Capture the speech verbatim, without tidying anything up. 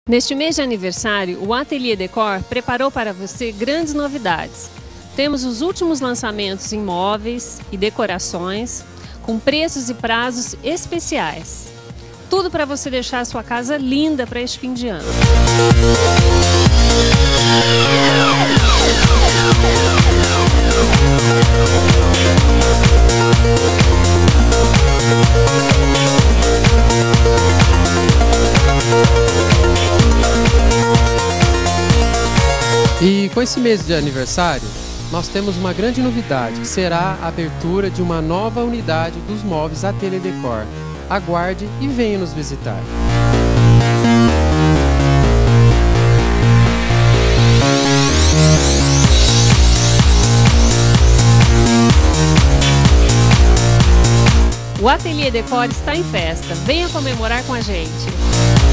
Neste mês de aniversário, o Ateliê Decor preparou para você grandes novidades. Temos os últimos lançamentos em móveis e decorações, com preços e prazos especiais. Tudo para você deixar a sua casa linda para este fim de ano. E com esse mês de aniversário, nós temos uma grande novidade, que será a abertura de uma nova unidade dos móveis Ateliê Decor. Aguarde e venha nos visitar. O Ateliê Decor está em festa. Venha comemorar com a gente!